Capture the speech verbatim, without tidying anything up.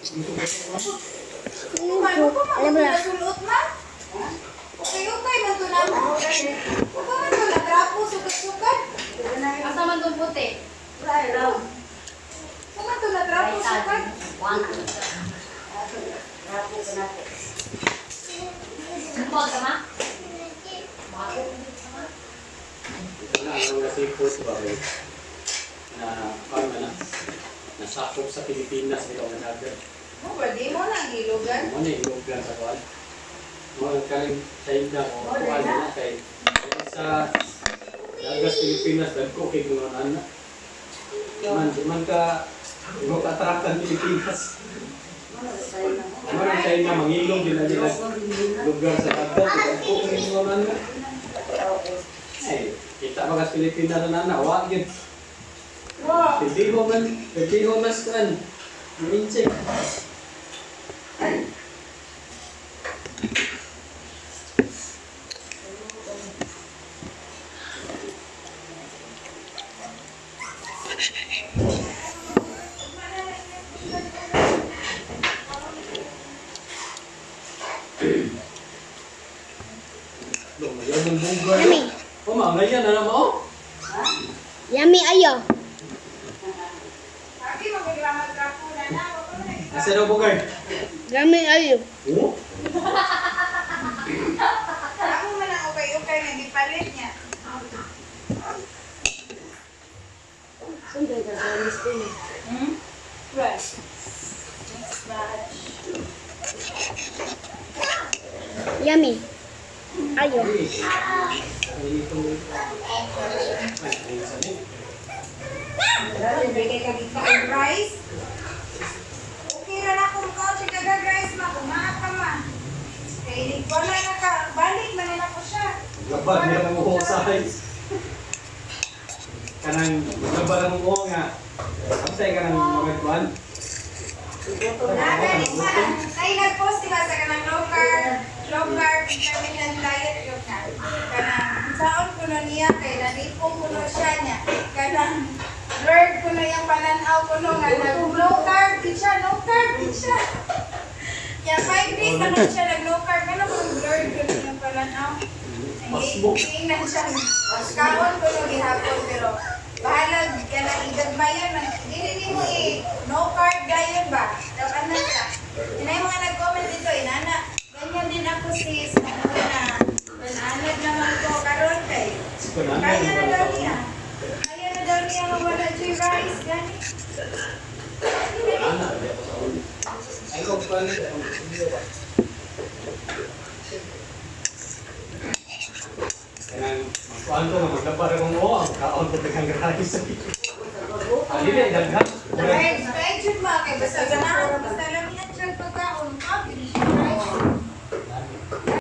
Alam mo na. Okay, okay, mantunan mo. Huwag man ito, natrapo, sukat-sukat. Asa man itong puti? Huwag man ito, natrapo, sukat. Huwag ka ma? Wala ang mga seafood ba eh, na ano na nasakop sa Pilipinas ito ang nagagad. Oh, pwede mo na, gilugan. Ano yung ilugan sa kuwan? Mga kaling China o kuwan na kay sa Dagas Pilipinas dahil ko kay mga anak. Man, di man ka mo katrakan Pilipinas. Mga China mangilong din na nila lugar sa Dagat dahil ko kay mga anak. Ay, kita mga Pilipinas na na, wag yun. Hindi mo man, hindi mo mas kan. Minchik. Yummy. Oh, ma'am, ganyan na naman, oh. Yummy ayo. Asa daw bugay? Yummy ayo. Oh? Ako man ang okay-okay na gipalit niya. Sunday ka sa listing. Hmm? Right. Next batch. Yummy. Ayo. Bigay ka dito ang rice. Okay na na kung ka, chikaga rice ma, kumaat ka ma. Kaya wala na ka, balik man na ko siya. Labad niya ng uho sa size. Kanang labad ng uho nga. Kapsay ka ng mga kuwan. Ay, nag-post diba sa kanang low carb, low carb, intermittent diet yun na. Kanang, saon ko na niya, kay nanipong ko na siya niya. Kanang, blurred ko na yung pananaw ko no, nga nag-low carb din siya, low carb din siya. Kaya five days na nun siya nag-low carb, ano kung blurred ko na yung pananaw. Tingnan siya, kaon ko no gihapon, pero bahala, kaya na igagmayan, hindi mo eh, no carb diet ba? Dapat na siya. Yun na yung mga nag-comment dito, inana, ganyan din ako sis, na nananag naman ko, karon kay, kaya na daw niya. Kaya na daw niya mawala J rice, gani. Ay, kung paano kanang magkuhan ko nga maglabar akong uho, ang kaon ko tagang rice. Ang hindi, daghan. Kahit kahit yun mga kay, basta ganahan, basta